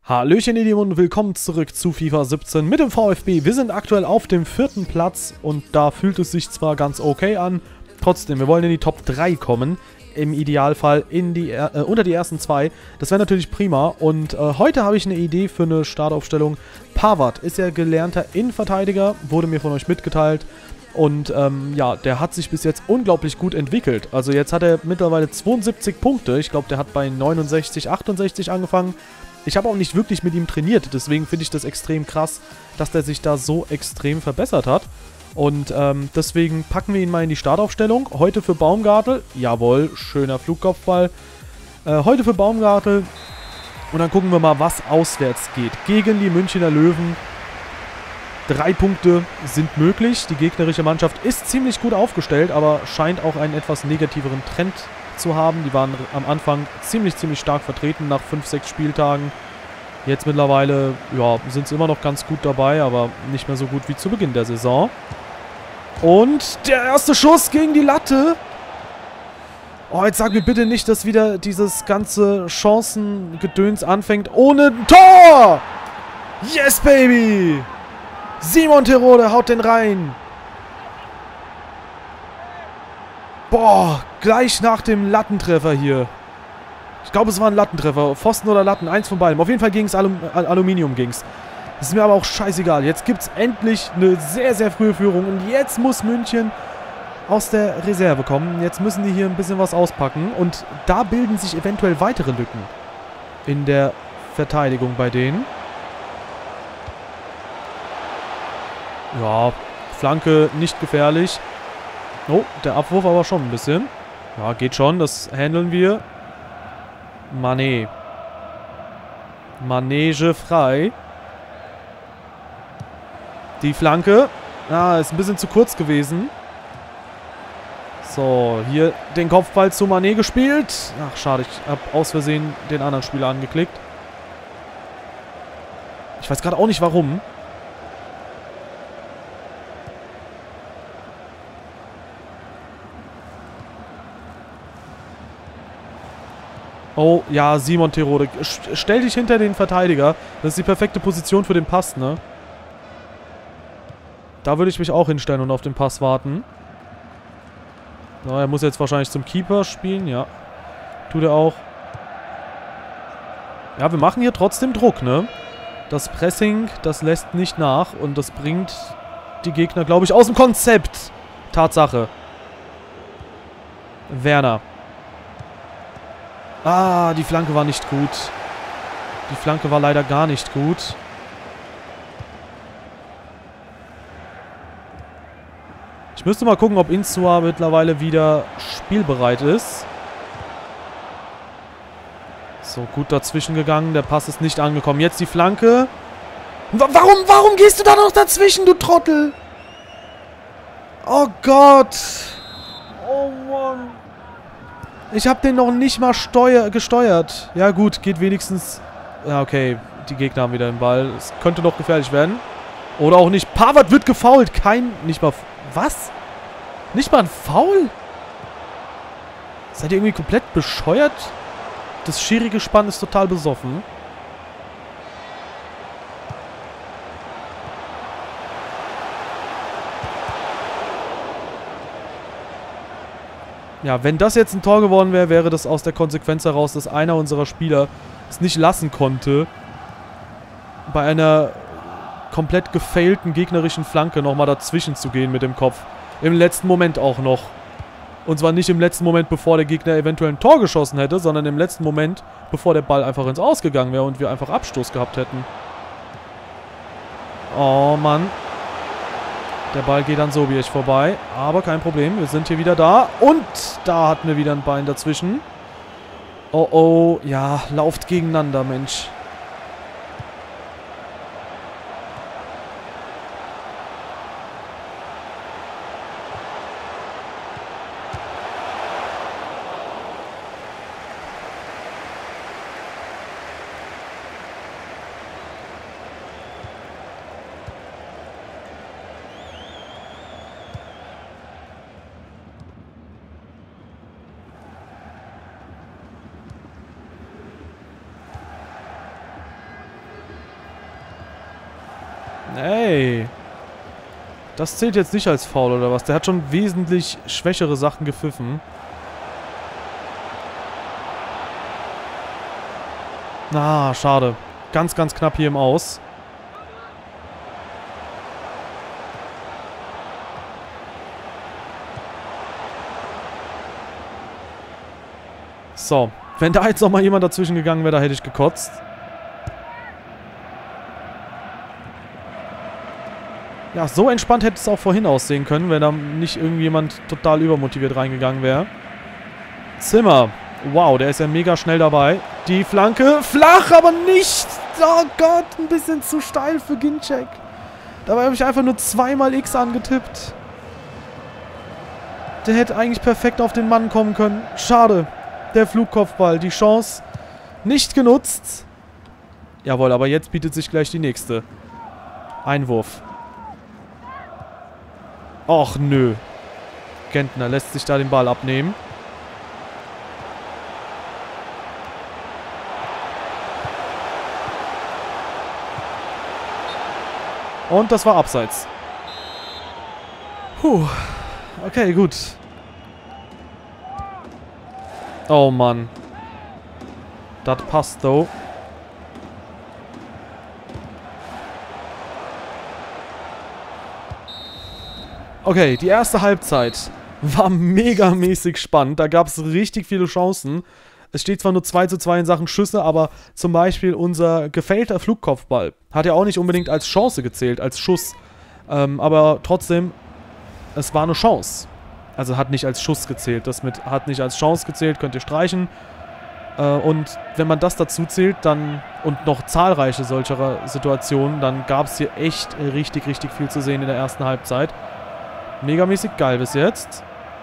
Hallöchen ihr Lieben und willkommen zurück zu FIFA 17 mit dem VfB. Wir sind aktuell auf dem 4. Platz und da fühlt es sich zwar ganz okay an, trotzdem, wir wollen in die Top 3 kommen, im Idealfall in die, unter die ersten 2. Das wäre natürlich prima und heute habe ich eine Idee für eine Startaufstellung. Pavard ist ja gelernter Innenverteidiger, wurde mir von euch mitgeteilt. Und ja, der hat sich bis jetzt unglaublich gut entwickelt. Also jetzt hat er mittlerweile 72 Punkte. Ich glaube, der hat bei 69, 68 angefangen. Ich habe auch nicht wirklich mit ihm trainiert, deswegen finde ich das extrem krass, dass der sich da so extrem verbessert hat. Und deswegen packen wir ihn mal in die Startaufstellung. Heute für Baumgartel, jawohl, schöner Flugkopfball. Heute für Baumgartel und dann gucken wir mal, was auswärts geht. Gegen die Münchner Löwen. 3 Punkte sind möglich. Die gegnerische Mannschaft ist ziemlich gut aufgestellt, aber scheint auch einen etwas negativeren Trend zu haben. Die waren am Anfang ziemlich stark vertreten nach 5-6 Spieltagen. Jetzt mittlerweile, ja, sind sie immer noch ganz gut dabei, aber nicht mehr so gut wie zu Beginn der Saison. Und der erste Schuss gegen die Latte. Oh, jetzt sag mir bitte nicht, dass wieder dieses ganze Chancengedöns anfängt ohne ein Tor! Yes, baby! Simon Terodde haut den rein. Boah, gleich nach dem Lattentreffer hier. Ich glaube, es war ein Lattentreffer. Pfosten oder Latten, eins von beiden. Auf jeden Fall ging es Aluminium ging's. Das ist mir aber auch scheißegal. Jetzt gibt es endlich eine sehr frühe Führung. Und jetzt muss München aus der Reserve kommen. Jetzt müssen die hier ein bisschen was auspacken. Und da bilden sich eventuell weitere Lücken in der Verteidigung bei denen. Ja, Flanke nicht gefährlich. Oh, der Abwurf aber schon ein bisschen. Ja, geht schon, das handeln wir. Mané. Manege frei. Die Flanke. Ah, ist ein bisschen zu kurz gewesen. So, hier den Kopfball zu Mané gespielt. Ach, schade, ich habe aus Versehen den anderen Spieler angeklickt. Ich weiß gerade auch nicht, warum. Oh, ja, Simon Terodde. Stell dich hinter den Verteidiger. Das ist die perfekte Position für den Pass, ne? Da würde ich mich auch hinstellen und auf den Pass warten. So, er muss jetzt wahrscheinlich zum Keeper spielen, ja. Tut er auch. Ja, wir machen hier trotzdem Druck, ne? Das Pressing, das lässt nicht nach und das bringt die Gegner, glaube ich, aus dem Konzept. Tatsache. Werner. Ah, die Flanke war nicht gut. Die Flanke war leider gar nicht gut. Ich müsste mal gucken, ob Insua mittlerweile wieder spielbereit ist. So, gut dazwischen gegangen. Der Pass ist nicht angekommen. Jetzt die Flanke. Warum gehst du da noch dazwischen, du Trottel? Oh Gott. Oh Mann. Ich habe den noch nicht mal gesteuert. Ja gut, geht wenigstens... Ja, okay. Die Gegner haben wieder den Ball. Es könnte noch gefährlich werden. Oder auch nicht. Pavard wird gefoult. Nicht mal... Was? Nicht mal ein Foul? Seid ihr irgendwie komplett bescheuert? Das Schiri-Gespann ist total besoffen. Ja, wenn das jetzt ein Tor geworden wäre, wäre das aus der Konsequenz heraus, dass einer unserer Spieler es nicht lassen konnte, bei einer komplett gefailten gegnerischen Flanke nochmal dazwischen zu gehen mit dem Kopf. Im letzten Moment auch noch. Und zwar nicht im letzten Moment, bevor der Gegner eventuell ein Tor geschossen hätte, sondern im letzten Moment, bevor der Ball einfach ins Aus gegangen wäre und wir einfach Abstoß gehabt hätten. Oh Mann. Der Ball geht an Sobiech vorbei, aber kein Problem, wir sind hier wieder da. Und da hatten wir wieder ein Bein dazwischen. Oh oh, ja, lauft gegeneinander, Mensch. Ey. Das zählt jetzt nicht als Foul oder was? Der hat schon wesentlich schwächere Sachen gepfiffen. Na, schade. Ganz, ganz knapp hier im Aus. So. Wenn da jetzt nochmal jemand dazwischen gegangen wäre, da hätte ich gekotzt. Ja, so entspannt hätte es auch vorhin aussehen können, wenn da nicht irgendjemand total übermotiviert reingegangen wäre. Zimmer. Wow, der ist ja mega schnell dabei. Die Flanke. Flach, aber nicht. Oh Gott, ein bisschen zu steil für Ginczek. Dabei habe ich einfach nur zweimal X angetippt. Der hätte eigentlich perfekt auf den Mann kommen können. Schade. Der Flugkopfball. Die Chance nicht genutzt. Jawohl, aber jetzt bietet sich gleich die nächste. Einwurf. Och, nö. Gentner lässt sich da den Ball abnehmen. Und das war abseits. Puh. Okay, gut. Oh, Mann. Das passt, though. Okay, die erste Halbzeit war megamäßig spannend. Da gab es richtig viele Chancen. Es steht zwar nur 2:2 in Sachen Schüsse, aber zum Beispiel unser gefällter Flugkopfball hat ja auch nicht unbedingt als Chance gezählt, als Schuss. Aber trotzdem, es war eine Chance. Also hat nicht als Schuss gezählt. Das mit hat nicht als Chance gezählt, könnt ihr streichen. Und wenn man das dazu zählt, dann und noch zahlreiche solcher Situationen, dann gab es hier echt richtig, richtig viel zu sehen in der ersten Halbzeit. Megamäßig geil bis jetzt.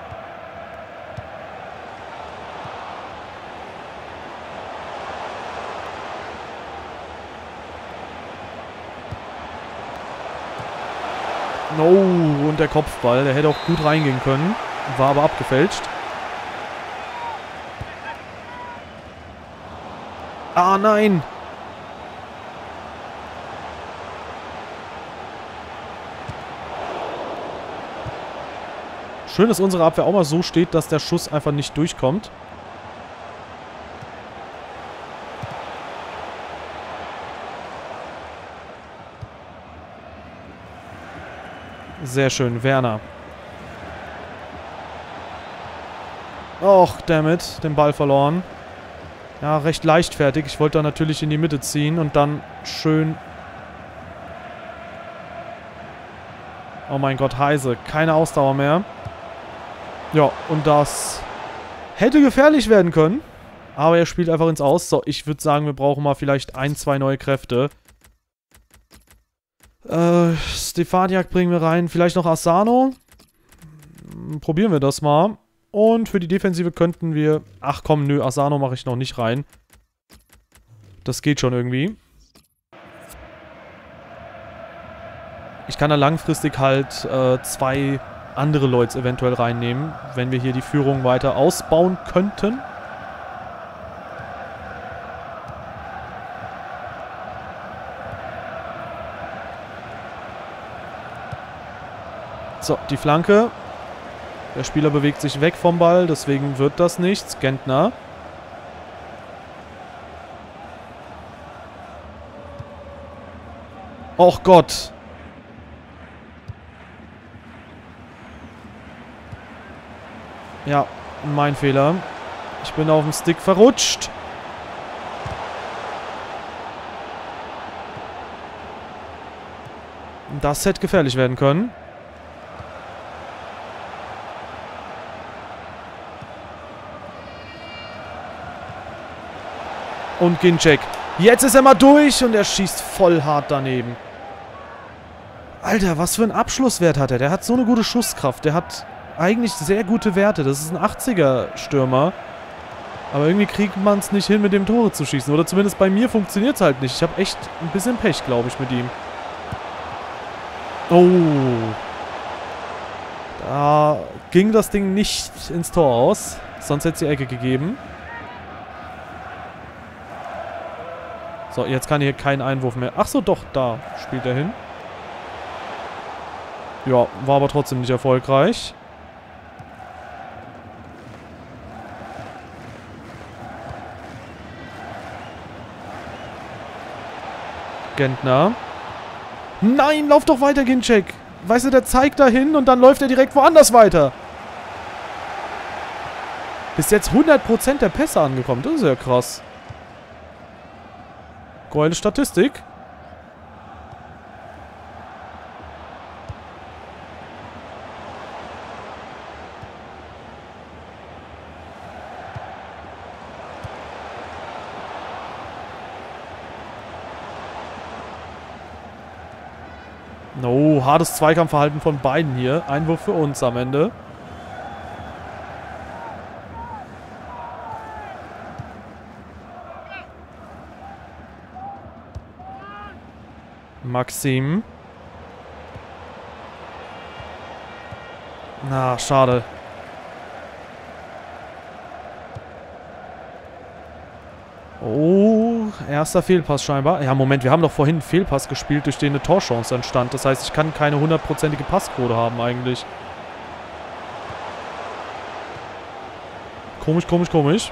Oh, und der Kopfball. Der hätte auch gut reingehen können. War aber abgefälscht. Ah, nein! Schön, dass unsere Abwehr auch mal so steht, dass der Schuss einfach nicht durchkommt. Sehr schön, Werner. Och, dammit, den Ball verloren. Ja, recht leichtfertig. Ich wollte da natürlich in die Mitte ziehen und dann schön... Oh mein Gott, Heise. Keine Ausdauer mehr. Ja, und das hätte gefährlich werden können. Aber er spielt einfach ins Aus. So, ich würde sagen, wir brauchen mal vielleicht 1, 2 neue Kräfte. Stefaniak bringen wir rein. Vielleicht noch Asano. Probieren wir das mal. Und für die Defensive könnten wir... Ach komm, nö, Asano mache ich noch nicht rein. Das geht schon irgendwie. Ich kann da langfristig halt 2 andere Leute eventuell reinnehmen, wenn wir hier die Führung weiter ausbauen könnten. So, die Flanke. Der Spieler bewegt sich weg vom Ball, deswegen wird das nichts. Gentner. Och Gott. Ja, mein Fehler. Ich bin auf dem Stick verrutscht. Das hätte gefährlich werden können. Und Ginczek. Jetzt ist er mal durch und er schießt voll hart daneben. Alter, was für ein Abschlusswert hat er? Der hat so eine gute Schusskraft. Der hat eigentlich sehr gute Werte. Das ist ein 80er-Stürmer. Aber irgendwie kriegt man es nicht hin, mit dem Tore zu schießen. Oder zumindest bei mir funktioniert es halt nicht. Ich habe echt ein bisschen Pech, glaube ich, mit ihm. Oh. Da ging das Ding nicht ins Tor aus. Sonst hätte es die Ecke gegeben. So, jetzt kann hier kein Einwurf mehr. Ach so, doch, da spielt er hin. Ja, war aber trotzdem nicht erfolgreich. Gentner. Nein, lauf doch weiter, Ginczek. Weißt du, der zeigt dahin und dann läuft er direkt woanders weiter. Bis jetzt 100% der Pässe angekommen. Das ist ja krass. Geile Statistik. No, hartes Zweikampfverhalten von beiden hier. Einwurf für uns am Ende. Maxim. Na, schade. Oh, erster Fehlpass scheinbar. Ja, Moment, wir haben doch vorhin einen Fehlpass gespielt, durch den eine Torchance entstand. Das heißt, ich kann keine 100%ige Passquote haben eigentlich. Komisch, komisch, komisch.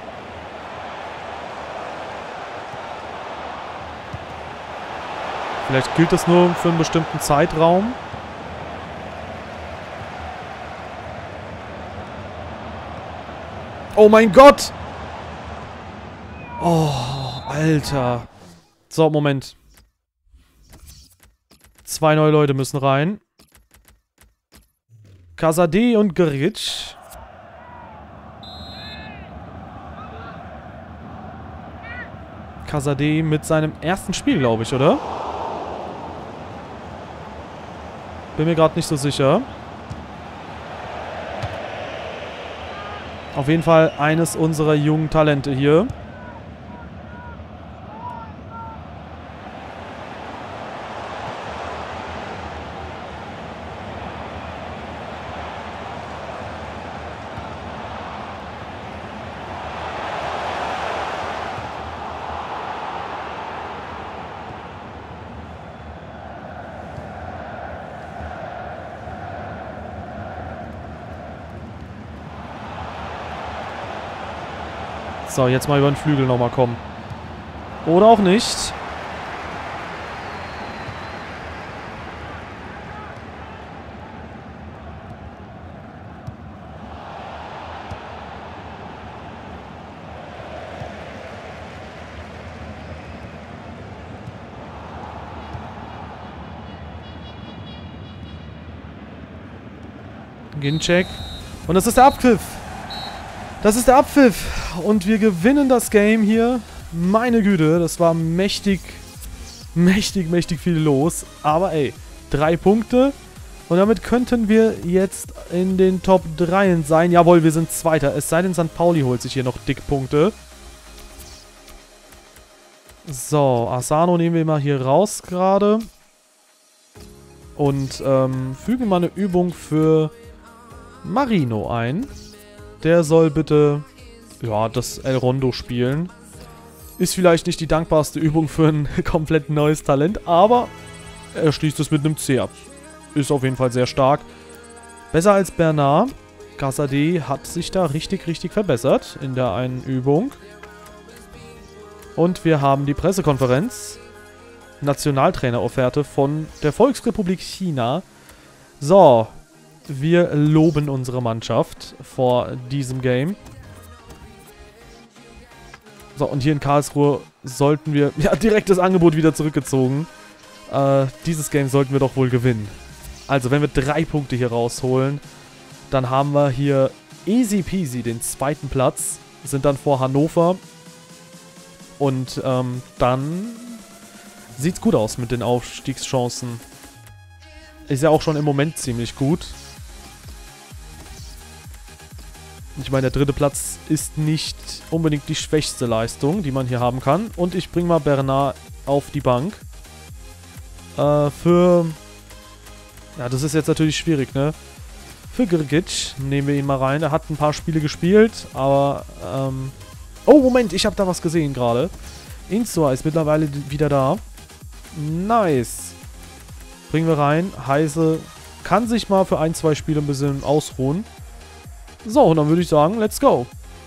Vielleicht gilt das nur für einen bestimmten Zeitraum. Oh mein Gott! Oh, Alter. So, Moment. 2 neue Leute müssen rein. Kazadeh und Grgic. Kazadeh mit seinem ersten Spiel, glaube ich, oder? Bin mir gerade nicht so sicher. Auf jeden Fall eines unserer jungen Talente hier. So, jetzt mal über den Flügel nochmal kommen. Oder auch nicht. Ginczek. Und das ist der Abpfiff. Das ist der Abpfiff. Und wir gewinnen das Game hier. Meine Güte, das war mächtig viel los. Aber ey, 3 Punkte. Und damit könnten wir jetzt in den Top 3 sein. Jawohl, wir sind Zweiter. Es sei denn, St. Pauli holt sich hier noch dick Punkte. So, Asano nehmen wir mal hier raus gerade. Und fügen mal eine Übung für Marino ein. Der soll bitte, ja, das El Rondo spielen. Ist vielleicht nicht die dankbarste Übung für ein komplett neues Talent, aber er schließt es mit einem C ab. Ist auf jeden Fall sehr stark. Besser als Bernard. Kazadeh hat sich da richtig verbessert in der einen Übung. Und wir haben die Pressekonferenz. Nationaltrainer-Offerte von der Volksrepublik China. So. Wir loben unsere Mannschaft vor diesem Game. So, und hier in Karlsruhe sollten wir... Ja, direkt das Angebot wieder zurückgezogen. Dieses Game sollten wir doch wohl gewinnen. Also, wenn wir 3 Punkte hier rausholen, dann haben wir hier easy peasy den 2. Platz. Sind dann vor Hannover. Und dann sieht's gut aus mit den Aufstiegschancen. Ist ja auch schon im Moment ziemlich gut. Ich meine, der 3. Platz ist nicht unbedingt die schwächste Leistung, die man hier haben kann. Und ich bringe mal Bernard auf die Bank. Ja, das ist jetzt natürlich schwierig, ne? Für Grgic nehmen wir ihn mal rein. Er hat ein paar Spiele gespielt, aber... Oh, Moment, ich habe da was gesehen gerade. Insua ist mittlerweile wieder da. Nice. Bringen wir rein. Heise kann sich mal für 1, 2 Spiele ein bisschen ausruhen. So, und dann würde ich sagen, let's go.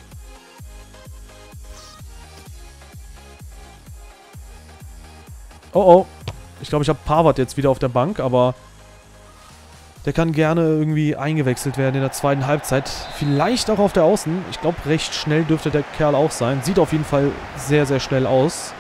Oh oh. Ich glaube, ich habe Pavard jetzt wieder auf der Bank, aber der kann gerne irgendwie eingewechselt werden in der zweiten Halbzeit. Vielleicht auch auf der Außen. Ich glaube, recht schnell dürfte der Kerl auch sein. Sieht auf jeden Fall sehr, sehr schnell aus.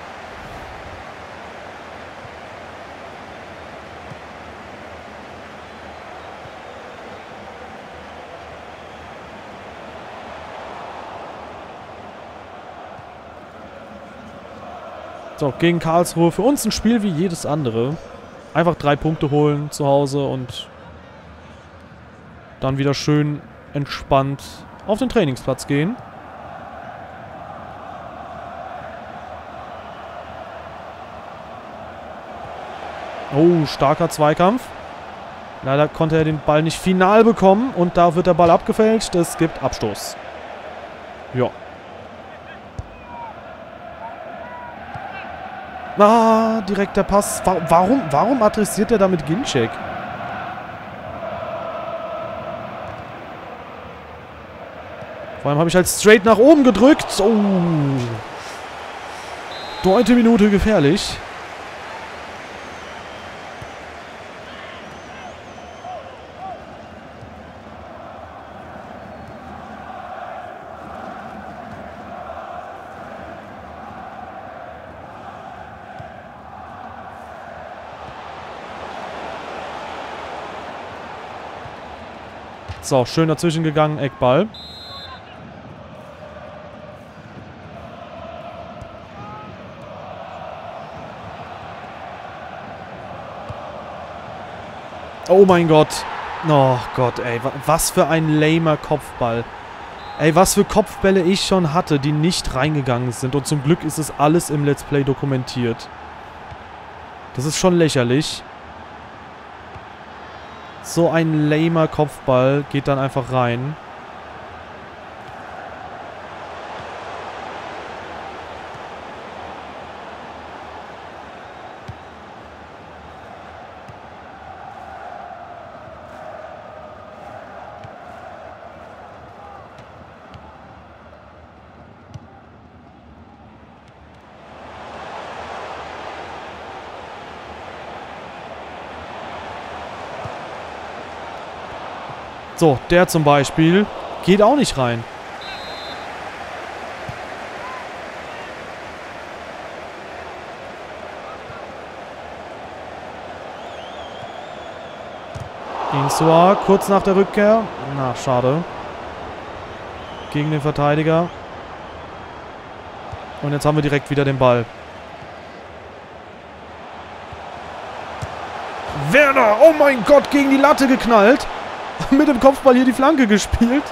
So, gegen Karlsruhe. Für uns ein Spiel wie jedes andere. Einfach 3 Punkte holen zu Hause und dann wieder schön entspannt auf den Trainingsplatz gehen. Oh, starker Zweikampf. Leider konnte er den Ball nicht final bekommen und da wird der Ball abgefälscht. Es gibt Abstoß. Ja. Ah, direkt der Pass. Warum adressiert er damit Ginczek? Vor allem habe ich halt straight nach oben gedrückt. Oh. 9. Minute gefährlich. So, schön dazwischen gegangen, Eckball. Oh mein Gott. Oh Gott, ey. Was für ein lamer Kopfball. Ey, was für Kopfbälle ich schon hatte, die nicht reingegangen sind. Und zum Glück ist es alles im Let's Play dokumentiert. Das ist schon lächerlich. So ein lamer Kopfball geht dann einfach rein. So, der zum Beispiel geht auch nicht rein. Insua, kurz nach der Rückkehr. Na, schade. Gegen den Verteidiger. Und jetzt haben wir direkt wieder den Ball. Werner, oh mein Gott, gegen die Latte geknallt. Mit dem Kopfball hier die Flanke gespielt.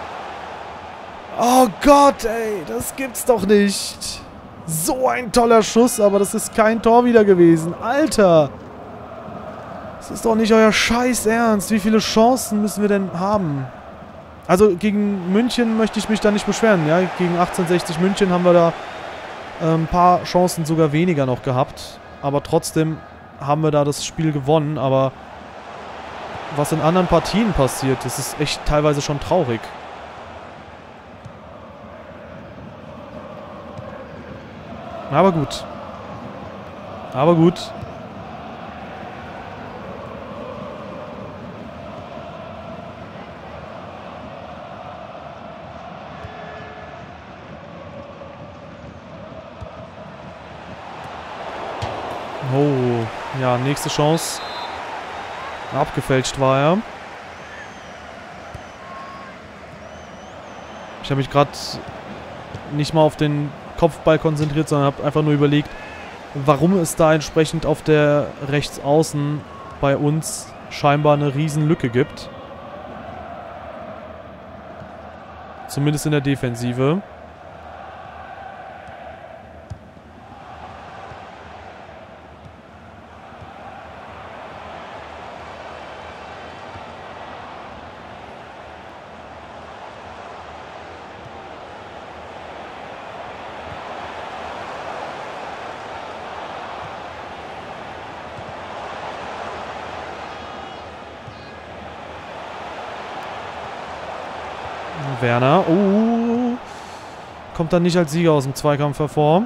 Oh Gott, ey, das gibt's doch nicht. So ein toller Schuss, aber das ist kein Tor wieder gewesen. Alter. Das ist doch nicht euer Scheiß Ernst. Wie viele Chancen müssen wir denn haben? Also gegen München möchte ich mich da nicht beschweren. Ja? Gegen 1860 München haben wir da ein paar Chancen sogar weniger noch gehabt. Aber trotzdem haben wir da das Spiel gewonnen. Aber was in anderen Partien passiert, das ist echt teilweise schon traurig. Aber gut. Aber gut. Oh, ja, nächste Chance. Abgefälscht war er. Ich habe mich gerade nicht mal auf den Kopfball konzentriert, sondern habe einfach nur überlegt, warum es da entsprechend auf der Rechtsaußen bei uns scheinbar eine riesen Lücke gibt. Zumindest in der Defensive. Werner. Oh. Kommt dann nicht als Sieger aus dem Zweikampf hervor.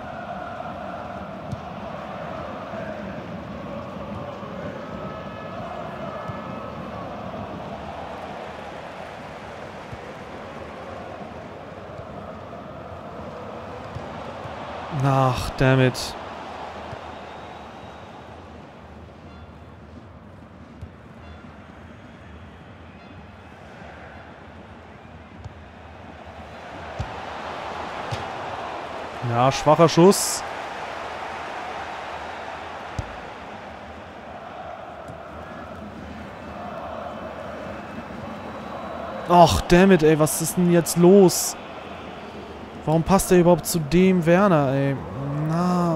Ach, dammit. Ja, schwacher Schuss. Ach, dammit, ey, was ist denn jetzt los? Warum passt der überhaupt zu dem Werner, ey? Na.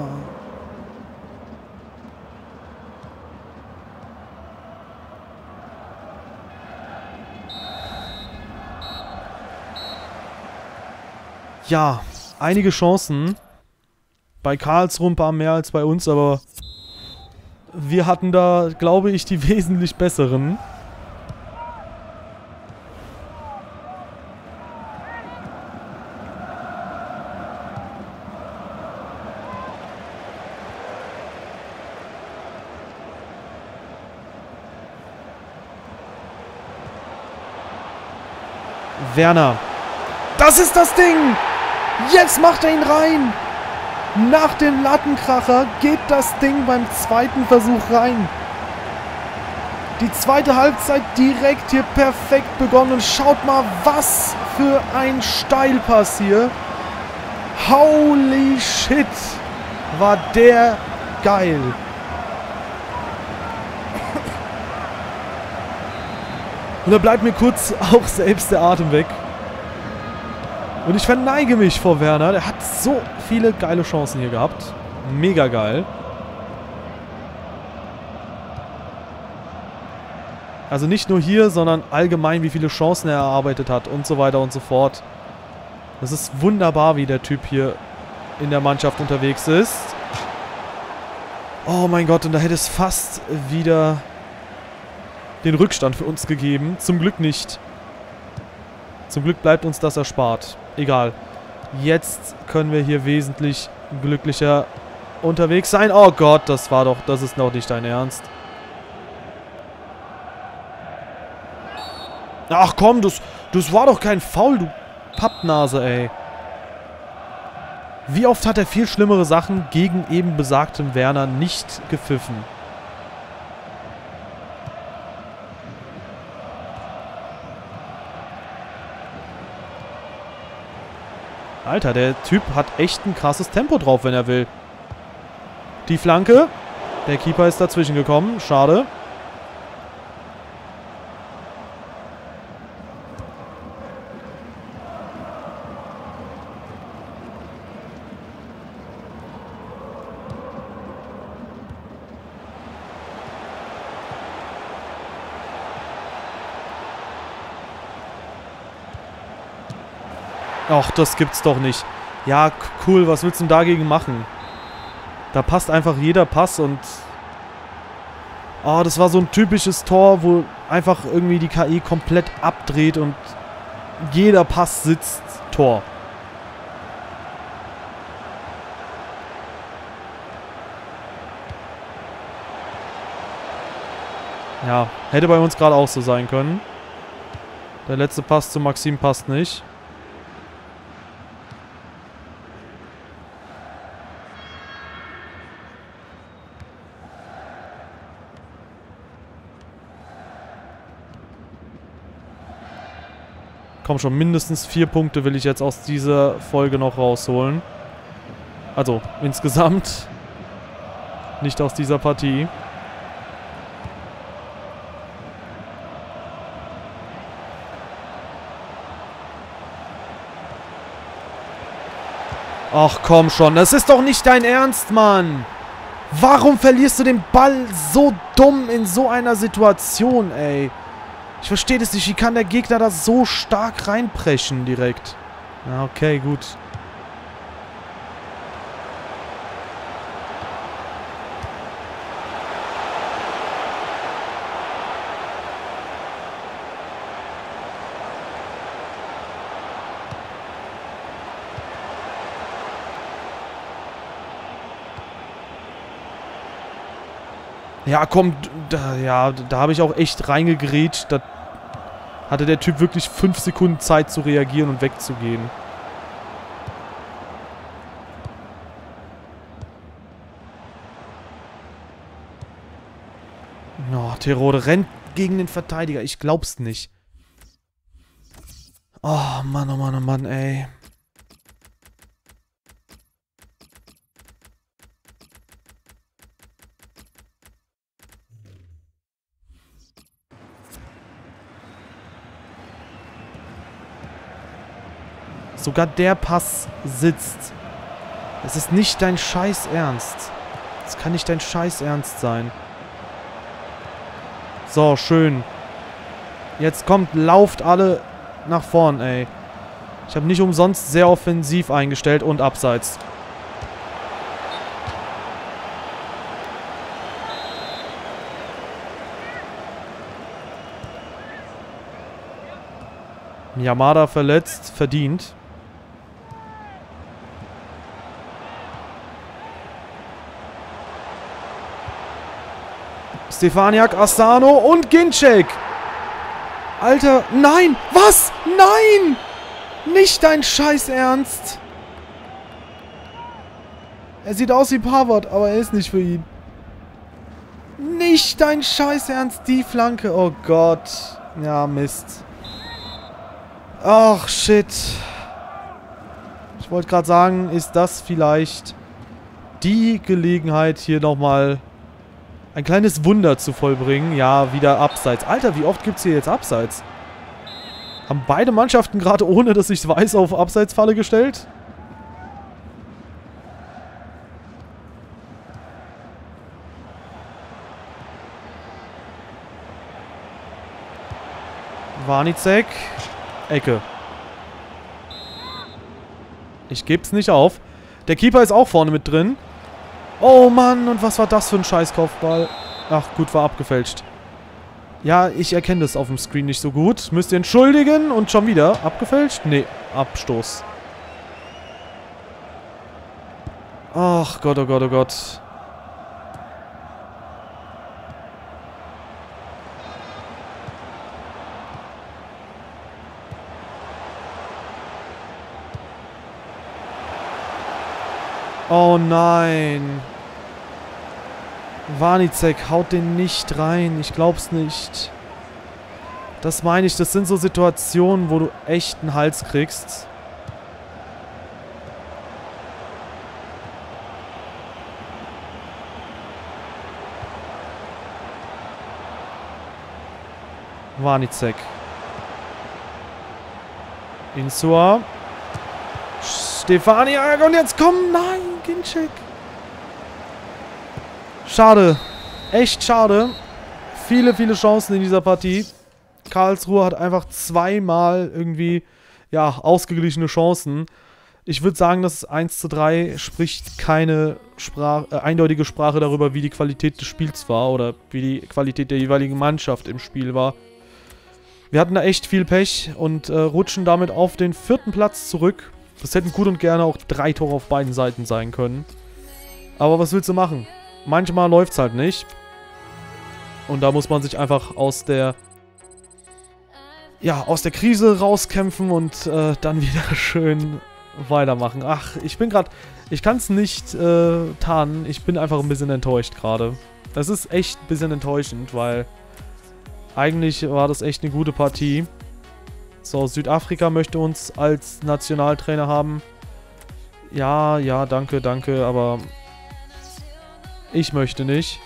Ja, einige Chancen. Bei Karlsruhe ein paar mehr als bei uns, aber wir hatten da, glaube ich, die wesentlich besseren. Werner. Das ist das Ding! Jetzt macht er ihn rein! Nach dem Lattenkracher geht das Ding beim zweiten Versuch rein. Die zweite Halbzeit direkt hier perfekt begonnen. Und schaut mal, was für ein Steilpass hier. Holy shit! War der geil. Und da bleibt mir kurz auch selbst der Atem weg. Und ich verneige mich vor Werner. Der hat so viele geile Chancen hier gehabt. Mega geil. Also nicht nur hier, sondern allgemein, wie viele Chancen er erarbeitet hat und so weiter und so fort. Das ist wunderbar, wie der Typ hier in der Mannschaft unterwegs ist. Oh mein Gott, und da hätte es fast wieder den Rückstand für uns gegeben. Zum Glück nicht. Zum Glück bleibt uns das erspart. Egal. Jetzt können wir hier wesentlich glücklicher unterwegs sein. Oh Gott, das ist noch nicht dein Ernst. Ach komm, das war doch kein Foul, du Pappnase, ey. Wie oft hat er viel schlimmere Sachen gegen eben besagten Werner nicht gepfiffen? Alter, der Typ hat echt ein krasses Tempo drauf, wenn er will. Die Flanke. Der Keeper ist dazwischen gekommen. Schade. Ach, das gibt's doch nicht. Ja, cool, was willst du denn dagegen machen? Da passt einfach jeder Pass und... Oh, das war so ein typisches Tor, wo einfach irgendwie die KI komplett abdreht und jeder Pass sitzt. Tor. Ja, hätte bei uns gerade auch so sein können. Der letzte Pass zu Maxim passt nicht. Komm schon, mindestens 4 Punkte will ich jetzt aus dieser Folge noch rausholen. Also, insgesamt. Nicht aus dieser Partie. Ach komm schon, das ist doch nicht dein Ernst, Mann! Warum verlierst du den Ball so dumm in so einer Situation, ey? Ich verstehe das nicht. Wie kann der Gegner da so stark reinpreschen direkt? Ja, okay, gut. Ja, komm, da habe ich auch echt reingegrätscht. Da hatte der Typ wirklich 5 Sekunden Zeit zu reagieren und wegzugehen. Oh, Terodde rennt gegen den Verteidiger. Ich glaub's nicht. Oh, Mann, oh Mann, oh Mann, ey. Sogar der Pass sitzt. Es ist nicht dein Scheiß Ernst. Es kann nicht dein Scheiß Ernst sein. So, schön. Jetzt kommt, lauft alle nach vorn, ey. Ich habe nicht umsonst sehr offensiv eingestellt und abseits. Yamada verletzt, verdient. Stefaniak, Asano und Ginczek. Alter, nein! Was? Nein! Nicht dein Scheiß Ernst! Er sieht aus wie Pavard, aber er ist nicht für ihn. Nicht dein Scheiß Ernst, die Flanke. Oh Gott. Ja, Mist. Ach, shit. Ich wollte gerade sagen, ist das vielleicht die Gelegenheit, hier nochmal ein kleines Wunder zu vollbringen. Ja, wieder Abseits. Alter, wie oft gibt es hier jetzt Abseits? Haben beide Mannschaften gerade, ohne dass ich es weiß, auf Abseitsfalle gestellt? Warnicek. Ecke. Ich geb's nicht auf. Der Keeper ist auch vorne mit drin. Oh Mann, und was war das für ein Scheißkopfball? Ach gut, war abgefälscht. Ja, ich erkenne das auf dem Screen nicht so gut. Müsst ihr entschuldigen. Und schon wieder. Abgefälscht? Nee, Abstoß. Ach Gott, oh Gott, oh Gott. Oh nein. Warnicek haut den nicht rein. Ich glaub's nicht. Das meine ich. Das sind so Situationen, wo du echt einen Hals kriegst. Warnicek. Insua. Stefaniak und jetzt komm, nein, Ginczek. Schade. Echt schade. Viele, viele Chancen in dieser Partie. Karlsruhe hat einfach zweimal irgendwie, ja, ausgeglichene Chancen. Ich würde sagen, das 1:3 spricht keine eindeutige Sprache darüber, wie die Qualität des Spiels war oder wie die Qualität der jeweiligen Mannschaft im Spiel war. Wir hatten da echt viel Pech und rutschen damit auf den 4. Platz zurück. Das hätten gut und gerne auch 3 Tore auf beiden Seiten sein können. Aber was willst du machen? Manchmal läuft es halt nicht. Und da muss man sich einfach aus der Krise rauskämpfen und dann wieder schön weitermachen. Ach, ich kann es nicht tarnen. Ich bin einfach ein bisschen enttäuscht gerade. Das ist echt ein bisschen enttäuschend, weil eigentlich war das echt eine gute Partie. So, Südafrika möchte uns als Nationaltrainer haben. Ja, ja, danke, danke, aber ich möchte nicht.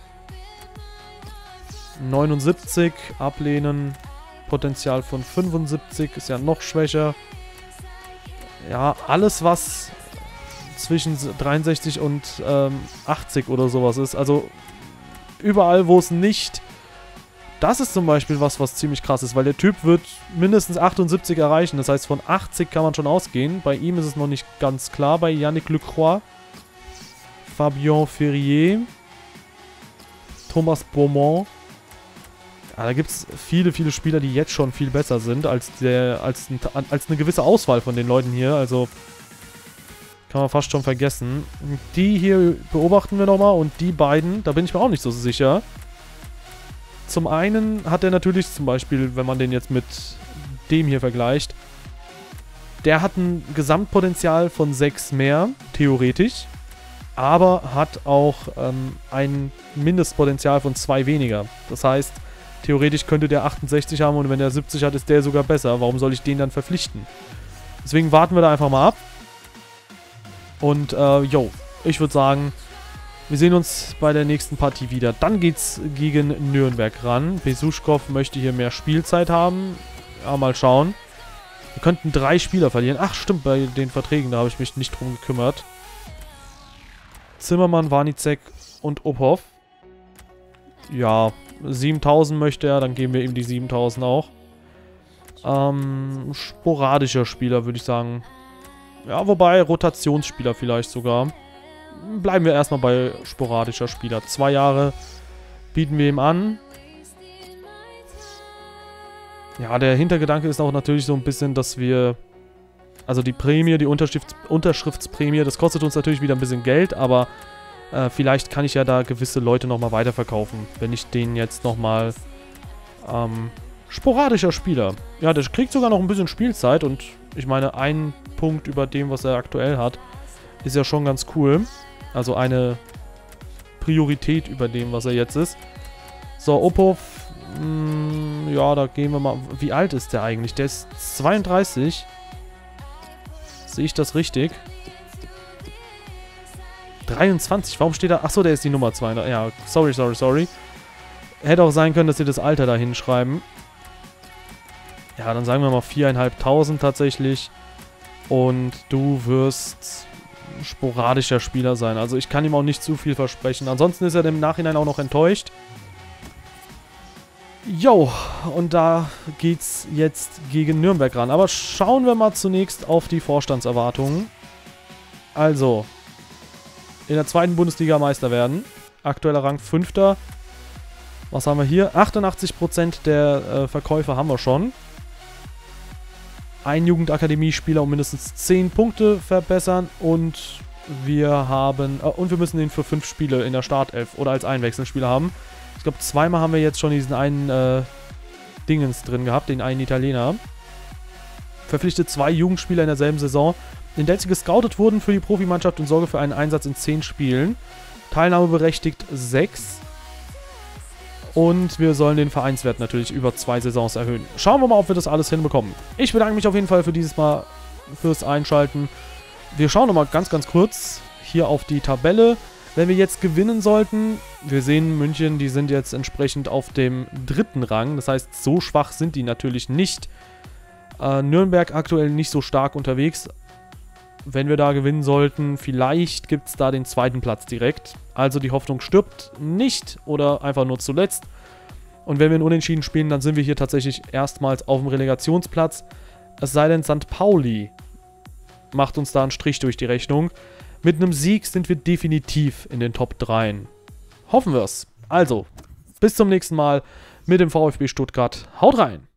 79, ablehnen. Potenzial von 75, ist ja noch schwächer. Ja, alles was zwischen 63 und 80 oder sowas ist. Also überall, wo es nicht... Das ist zum Beispiel was ziemlich krass ist, weil der Typ wird mindestens 78 erreichen. Das heißt, von 80 kann man schon ausgehen. Bei ihm ist es noch nicht ganz klar. Bei Yannick Lecroix, Fabien Ferrier, Thomas Beaumont. Ja, da gibt es viele, viele Spieler, die jetzt schon viel besser sind als eine gewisse Auswahl von den Leuten hier. Also Kann man fast schon vergessen. Die hier beobachten wir nochmal und die beiden, da bin ich mir auch nicht so sicher. Zum einen hat er natürlich zum Beispiel, wenn man den jetzt mit dem hier vergleicht, der hat ein Gesamtpotenzial von 6 mehr, theoretisch, aber hat auch ein Mindestpotenzial von 2 weniger. Das heißt, theoretisch könnte der 68 haben und wenn der 70 hat, ist der sogar besser. Warum soll ich den dann verpflichten? Deswegen warten wir da einfach mal ab. Und, ich würde sagen, wir sehen uns bei der nächsten Partie wieder. Dann geht's gegen Nürnberg ran. Besuschkow möchte hier mehr Spielzeit haben. Ja, mal schauen. Wir könnten 3 Spieler verlieren. Ach, stimmt, bei den Verträgen, da habe ich mich nicht drum gekümmert. Zimmermann, Warnicek und Ophoff. Ja, 7000 möchte er, dann geben wir ihm die 7000 auch. Sporadischer Spieler, würde ich sagen. Ja, wobei Rotationsspieler vielleicht sogar. Bleiben wir erstmal bei sporadischer Spieler. 2 Jahre bieten wir ihm an. Ja, der Hintergedanke ist auch natürlich so ein bisschen, dass wir... Also die Prämie, die Unterschriftsprämie, das kostet uns natürlich wieder ein bisschen Geld, aber vielleicht kann ich ja da gewisse Leute nochmal weiterverkaufen, wenn ich den jetzt nochmal... sporadischer Spieler. Ja, der kriegt sogar noch ein bisschen Spielzeit und ich meine, ein Punkt über dem, was er aktuell hat, ist ja schon ganz cool. Also eine Priorität über dem, was er jetzt ist. So, Ophoff, ja, da gehen wir mal... Wie alt ist der eigentlich? Der ist 32. Sehe ich das richtig? 23, warum steht da... Achso, der ist die Nummer 2. Ja, sorry. Hätte auch sein können, dass sie das Alter da hinschreiben. Ja, dann sagen wir mal 4.500 tatsächlich. Und du wirst sporadischer Spieler sein. Also ich kann ihm auch nicht zu viel versprechen. Ansonsten ist er im Nachhinein auch noch enttäuscht. Jo, und da geht's jetzt gegen Nürnberg ran. Aber schauen wir mal zunächst auf die Vorstandserwartungen. Also, in der 2. Bundesliga Meister werden. Aktueller Rang 5. Was haben wir hier? 88% der Verkäufe haben wir schon. Ein Jugendakademie-Spieler um mindestens 10 Punkte verbessern und wir haben... und wir müssen ihn für 5 Spiele in der Startelf oder als Einwechselspieler haben. Ich glaube, zweimal haben wir jetzt schon diesen einen Dingens drin gehabt, den einen Italiener. Verpflichtet 2 Jugendspieler in derselben Saison, in der sie gescoutet wurden für die Profimannschaft und sorge für einen Einsatz in 10 Spielen. Teilnahmeberechtigt 6. Und wir sollen den Vereinswert natürlich über 2 Saisons erhöhen. Schauen wir mal, ob wir das alles hinbekommen. Ich bedanke mich auf jeden Fall für dieses Mal fürs Einschalten. Wir schauen nochmal ganz kurz hier auf die Tabelle. Wenn wir jetzt gewinnen sollten, wir sehen München, die sind jetzt entsprechend auf dem 3. Rang. Das heißt, so schwach sind die natürlich nicht. Nürnberg aktuell nicht so stark unterwegs. Wenn wir da gewinnen sollten, vielleicht gibt es da den 2. Platz direkt. Also die Hoffnung stirbt nicht oder einfach nur zuletzt. Und wenn wir in Unentschieden spielen, dann sind wir hier tatsächlich erstmals auf dem Relegationsplatz. Es sei denn, St. Pauli macht uns da einen Strich durch die Rechnung. Mit einem Sieg sind wir definitiv in den Top 3. Hoffen wir es. Also, bis zum nächsten Mal mit dem VfB Stuttgart. Haut rein!